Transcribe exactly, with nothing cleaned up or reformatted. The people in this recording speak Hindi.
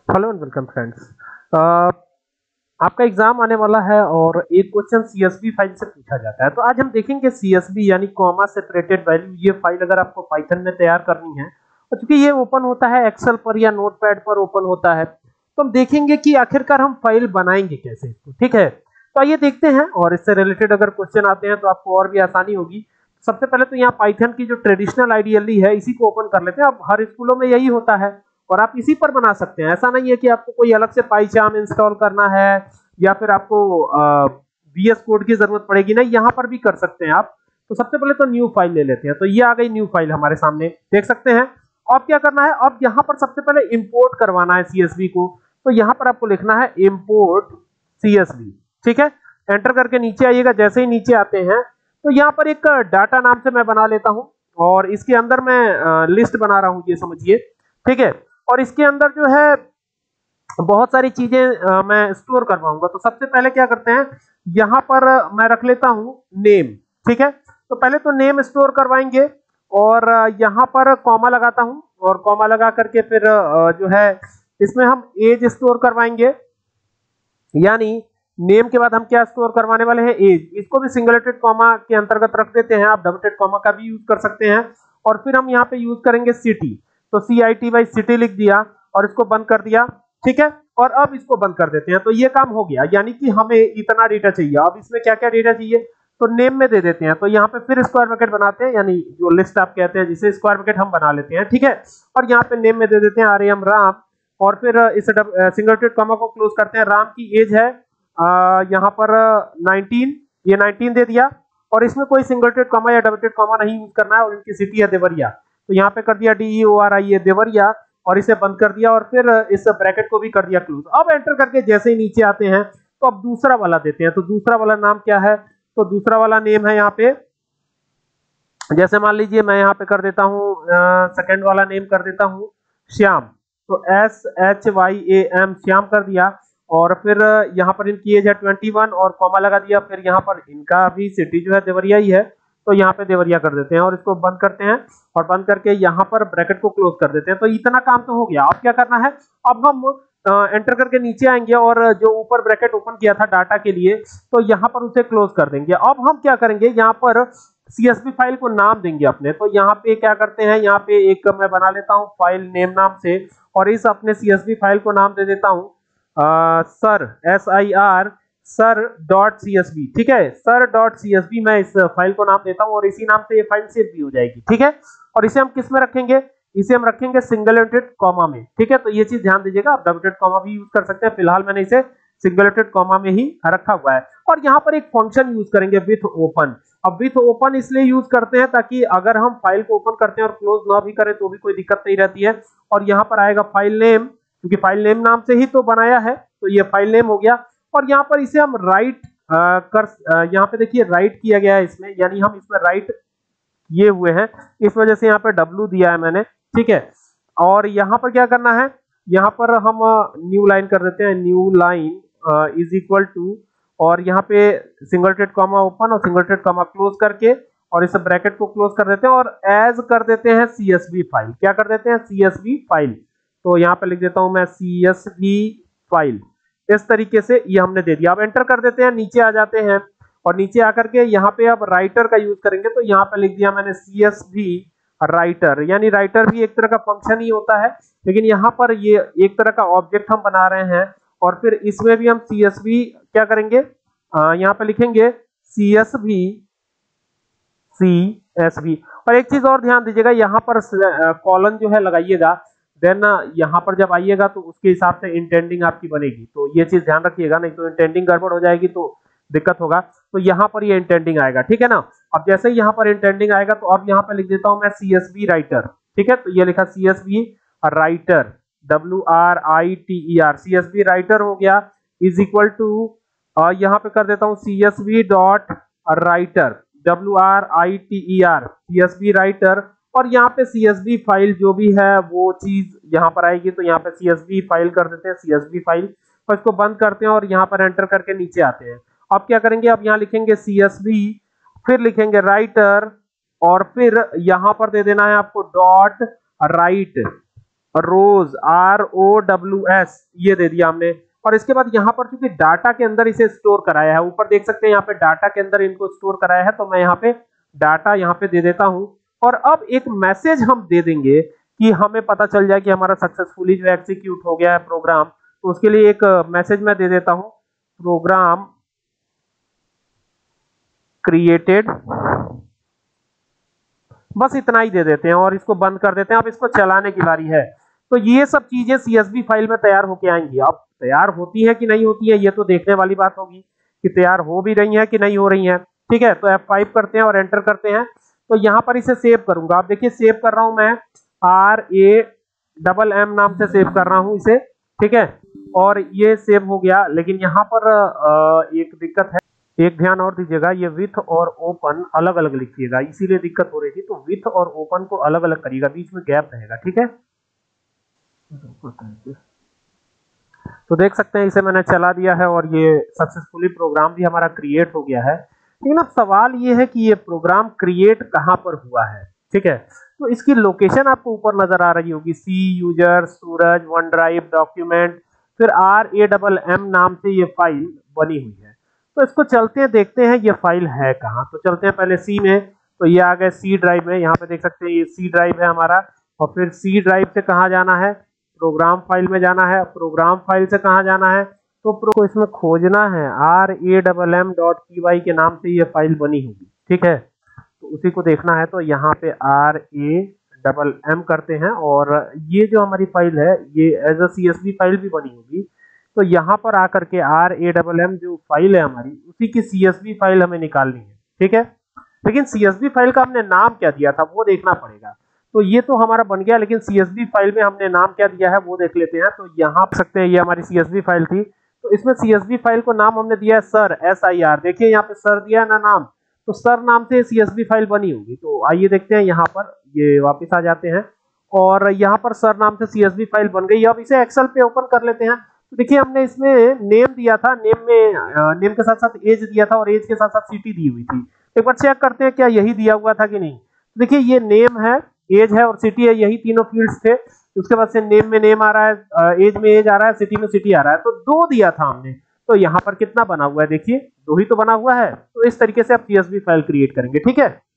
Hello and welcome friends. आपका एग्जाम आने वाला है और एक क्वेश्चन सीएसवी फाइल से पूछा जाता है। तो आज हम देखेंगे सीएसवी यानी कॉमा सेपरेटेड वैल्यू। ये फाइल अगर आपको पाइथन में तैयार करनी है और चूंकि ये ओपन होता है एक्सेल पर या नोटपैड पर ओपन होता है, तो हम देखेंगे कि आखिरकार हम फाइल बनाएंगे कैसे इसको। ठीक है, तो आइए देखते हैं और इससे रिलेटेड अगर क्वेश्चन आते हैं तो आपको और भी आसानी होगी। सबसे पहले तो यहाँ पाइथन की जो ट्रेडिशनल आईडीएलई है इसी को ओपन कर लेते हैं। अब हर स्कूलों में यही होता है और आप इसी पर बना सकते हैं। ऐसा नहीं है कि आपको कोई अलग से पाइचार्म इंस्टॉल करना है या फिर आपको वीएस कोड की जरूरत पड़ेगी, नहीं, यहाँ पर भी कर सकते हैं आप। तो सबसे पहले तो न्यू फाइल ले लेते हैं। तो ये आ गई न्यू फाइल हमारे सामने, देख सकते हैं। अब क्या करना है, अब यहाँ पर सबसे पहले इंपोर्ट करवाना है सीएसवी को। तो यहाँ पर आपको लिखना है इंपोर्ट सीएसवी। ठीक है, एंटर करके नीचे आइएगा। जैसे ही नीचे आते हैं तो यहाँ पर एक डाटा नाम से मैं बना लेता हूँ और इसके अंदर मैं लिस्ट बना रहा हूँ, ये समझिए। ठीक है, और इसके अंदर जो है बहुत सारी चीजें मैं स्टोर करवाऊंगा। तो सबसे पहले क्या करते हैं, यहां पर मैं रख लेता हूं नेम। ठीक है, तो पहले तो नेम स्टोर करवाएंगे और यहां पर कॉमा लगाता हूं और कॉमा लगा करके फिर जो है इसमें हम एज स्टोर करवाएंगे। यानी नेम के बाद हम क्या स्टोर करवाने वाले हैं, एज। इसको भी सिंगलेटेड कॉमा के अंतर्गत रख देते हैं, आप डबलेटेड कॉमा का भी यूज कर सकते हैं। और फिर हम यहाँ पे यूज करेंगे सिटी। तो C I T Y city लिख दिया और इसको बंद कर दिया। ठीक है, और अब इसको बंद कर देते हैं। तो ये काम हो गया, यानी कि हमें इतना डेटा चाहिए। अब इसमें क्या क्या डेटा चाहिए, तो नेम में दे देते हैं। तो यहाँ पे फिर स्क्वायर ब्रैकेट बनाते हैं, यानी जो लिस्ट आप कहते हैं जिसे स्क्वायर ब्रैकेट हम बना लेते हैं। ठीक है, और यहाँ पे नेम में दे देते हैं आर एम राम और फिर इस सिंगलेटेड कॉमा को क्लोज करते हैं। राम की एज है यहाँ पर नाइनटीन, ये नाइनटीन दे दिया और इसमें कोई सिंगलेटेड कॉमा या डबलेटेड कॉमा नहीं यूज करना है। और इनकी सिटी है देवरिया, तो यहाँ पे कर दिया D E O R I A Deoria और इसे बंद कर दिया और फिर इस ब्रैकेट को भी कर दिया क्लोज। अब एंटर करके जैसे ही नीचे आते हैं तो अब दूसरा वाला देते हैं। तो दूसरा वाला नाम क्या है, तो दूसरा वाला नेम है यहाँ पे, जैसे मान लीजिए मैं यहाँ पे कर देता हूँ सेकंड वाला नेम कर देता हूँ श्याम। तो S H Y A M Shyam कर दिया और फिर यहाँ पर इनकी एज है ट्वेंटी वन और कॉमा लगा दिया। फिर यहाँ पर इनका भी सिटी जो है देवरिया ही है, तो यहाँ पे देवरिया कर देते हैं और इसको बंद करते हैं और बंद करके यहाँ पर ब्रैकेट को क्लोज कर देते हैं। तो इतना काम तो हो गया। अब क्या करना है, अब हम एंटर करके नीचे आएंगे और जो ऊपर ब्रैकेट ओपन किया था डाटा के लिए, तो यहाँ पर उसे क्लोज कर देंगे। अब हम क्या करेंगे, यहाँ पर सीएसवी फाइल को नाम देंगे अपने। तो यहाँ पे क्या करते हैं, यहाँ पे एक मैं बना लेता हूँ फाइल नेम नाम से और इस अपने सीएसवी फाइल को नाम दे देता हूँ sir, S I R sir dot C S B. ठीक है, sir dot C S B मैं इस फाइल को नाम देता हूं और इसी नाम से ये फाइल सेव भी हो जाएगी। ठीक है, और इसे हम किस में रखेंगे, इसे हम रखेंगे सिंगलेटेड कॉमा में। ठीक है, तो ये चीज ध्यान दीजिएगा, आप डबलेटेड कॉमा भी यूज कर सकते हैं। फिलहाल मैंने इसे सिंगलेटेड कॉमा में ही रखा हुआ है। और यहाँ पर एक फंक्शन यूज करेंगे विथ ओपन। अब विथ ओपन इसलिए यूज करते हैं ताकि अगर हम फाइल को ओपन करते हैं और क्लोज ना भी करें तो भी कोई दिक्कत नहीं रहती है। और यहाँ पर आएगा फाइल नेम, क्योंकि फाइल नेम नाम से ही तो बनाया है, तो ये फाइल नेम हो गया। और यहाँ पर इसे हम राइट कर, यहाँ पे देखिए राइट किया गया है इसमें, यानी हम इसमें राइट किए हुए हैं, इस वजह से यहाँ पे डब्ल्यू दिया है मैंने। ठीक है, और यहाँ पर क्या करना है, यहाँ पर हम न्यू लाइन कर देते हैं, new line is equal to, और यहाँ पे सिंगलेटेड कॉमा ओपन और सिंगलेटेड कॉमा क्लोज करके और इस ब्रैकेट को क्लोज कर देते हैं और एज कर देते हैं सीएसवी फाइल। क्या कर देते हैं, सीएसवी फाइल। तो यहाँ पे लिख देता हूं मैं सीएसवी फाइल। इस तरीके से ये हमने दे दिया। अब एंटर कर देते हैं, नीचे आ जाते हैं और नीचे आकर के यहाँ पे अब राइटर का यूज करेंगे। तो यहाँ पे लिख दिया मैंने सीएसवी राइटर, यानी राइटर भी एक तरह का फंक्शन ही होता है, लेकिन यहाँ पर ये एक तरह का ऑब्जेक्ट हम बना रहे हैं। और फिर इसमें भी हम सीएसवी क्या करेंगे, यहाँ पे लिखेंगे सीएसवी सीएसवी। और एक चीज और ध्यान दीजिएगा, यहाँ पर कॉलन जो है लगाइएगा, देन यहाँ पर जब आइएगा तो उसके हिसाब से इंटेंडिंग आपकी बनेगी। तो ये चीज ध्यान रखिएगा, नहीं तो इंटेंडिंग गड़बड़ हो जाएगी तो दिक्कत होगा। तो यहाँ पर ये इंटेंडिंग आएगा, ठीक है ना। अब जैसे ही यहाँ पर इंटेंडिंग आएगा तो अब यहाँ पर लिख देता हूँ मैं सीएसवी राइटर। ठीक है, तो ये लिखा CSV writer, W R I T E R, CSV writer हो गया, इज इक्वल टू यहाँ पे कर देता हूँ CSV dot writer, W R I T E R, CSV writer. और यहाँ पे सीएसवी फाइल जो भी है वो चीज यहाँ पर आएगी। तो यहाँ पे सीएसवी फाइल कर देते हैं, सीएसवी फाइल, और इसको बंद करते हैं और यहाँ पर एंटर करके नीचे आते हैं। अब क्या करेंगे, अब यहाँ लिखेंगे सीएसवी, फिर लिखेंगे राइटर और फिर यहाँ पर दे देना है आपको dot write, rows, R O W S, ये दे दिया हमने। और इसके बाद यहाँ पर चूंकि डाटा के अंदर इसे स्टोर कराया है, ऊपर देख सकते हैं यहाँ पे डाटा के अंदर इनको स्टोर कराया है, तो मैं यहाँ पे डाटा यहाँ पे दे देता हूँ। और अब एक मैसेज हम दे देंगे कि हमें पता चल जाए कि हमारा सक्सेसफुली जो एग्जीक्यूट हो गया है प्रोग्राम, तो उसके लिए एक मैसेज मैं दे देता हूँ, प्रोग्राम क्रिएटेड, बस इतना ही दे देते हैं और इसको बंद कर देते हैं। अब इसको चलाने की बारी है। तो ये सब चीजें सीएसवी फाइल में तैयार होके आएंगी। अब तैयार होती है कि नहीं होती है ये तो देखने वाली बात होगी कि तैयार हो भी रही है कि नहीं हो रही है। ठीक है, तो एफ फाइव करते हैं और एंटर करते हैं। तो यहाँ पर इसे सेव करूंगा। आप देखिए सेव कर रहा हूं मैं, आर ए डबल एम नाम से सेव कर रहा हूं इसे। ठीक है, और ये सेव हो गया। लेकिन यहाँ पर एक दिक्कत है, एक ध्यान और दीजिएगा, ये विथ और ओपन अलग अलग लिखिएगा, इसीलिए दिक्कत हो रही थी। तो विथ और ओपन को अलग अलग करिएगा, बीच में गैप रहेगा। ठीक है, तो देख सकते हैं इसे मैंने चला दिया है और ये सक्सेसफुली प्रोग्राम भी हमारा क्रिएट हो गया है। लेकिन अब सवाल ये है कि ये प्रोग्राम क्रिएट कहां पर हुआ है। ठीक है, तो इसकी लोकेशन आपको ऊपर नजर आ रही होगी, C user, Suraj, one drive, document, फिर आर ए डबल एम नाम से ये फाइल बनी हुई है। तो इसको चलते हैं, देखते हैं ये फाइल है कहाँ। तो चलते हैं पहले सी में, तो ये आ गए सी ड्राइव में। यहाँ पे देख सकते हैं ये सी ड्राइव है हमारा। और फिर सी ड्राइव से कहाँ जाना है, प्रोग्राम फाइल में जाना है। प्रोग्राम फाइल से कहाँ जाना है, तो प्रो इसमें खोजना है, R A double M dot P Y के नाम से ये फाइल बनी होगी। ठीक है, तो उसी को देखना है। तो यहाँ पे आर ए डबल एम करते हैं और ये जो हमारी फाइल है ये as a C S V file भी बनी होगी। तो यहाँ पर आकर के आर ए डबल एम जो फाइल है हमारी, उसी की सी एस वी फाइल हमें निकालनी है। ठीक है, लेकिन सी एस वी फाइल का हमने नाम क्या दिया था वो देखना पड़ेगा। तो ये तो हमारा बन गया, लेकिन सी एस वी फाइल में हमने नाम क्या दिया है वो देख लेते हैं। तो यहाँ पर सकते हैं ये हमारी सी एस वी फाइल थी, तो इसमें सी एस वी फाइल को नाम हमने दिया है सर, एस आई आर। देखिए यहाँ पे सर दिया है ना नाम, तो सर नाम से सी एस वी फाइल बनी होगी। तो आइए देखते हैं, यहाँ पर ये वापस आ जाते हैं और यहाँ पर सर नाम से सी एस वी फाइल बन गई। अब इसे एक्सेल पे ओपन कर लेते हैं। तो देखिए हमने इसमें नेम दिया था, नेम में नेम के साथ साथ एज दिया था और एज के साथ साथ सिटी दी हुई थी। एक बार चेक करते हैं क्या यही दिया हुआ था कि नहीं। देखिए ये नेम है, एज है और सिटी है, यही तीनों फील्ड्स थे। उसके बाद से नेम में नेम आ रहा है, एज में एज आ रहा है, सिटी में सिटी आ रहा है। तो दो दिया था हमने, तो यहाँ पर कितना बना हुआ है देखिए, दो ही तो बना हुआ है। तो इस तरीके से आप C S V file create करेंगे। ठीक है,